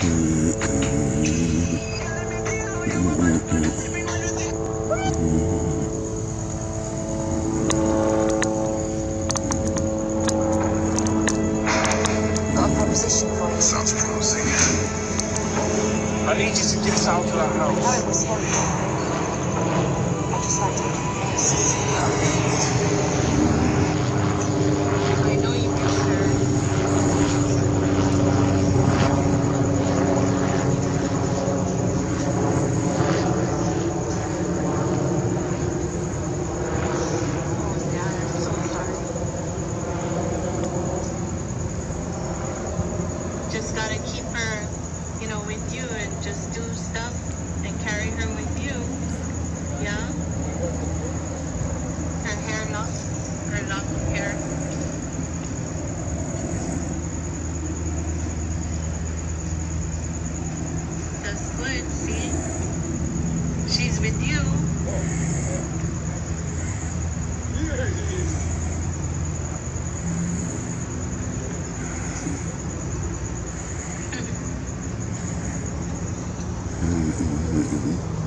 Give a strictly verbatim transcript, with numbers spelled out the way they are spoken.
Proposition for you. Sounds promising. I need you to get out of the I know house. it was him. I just like to rest. I know you can, sir. Oh, Dad, I'm so sorry. Just gotta keep her, you know, with you and just do stuff and carry her with you. Yeah? Her hair lock, her lock of hair. That's good, see? She's with you. Mm-hmm.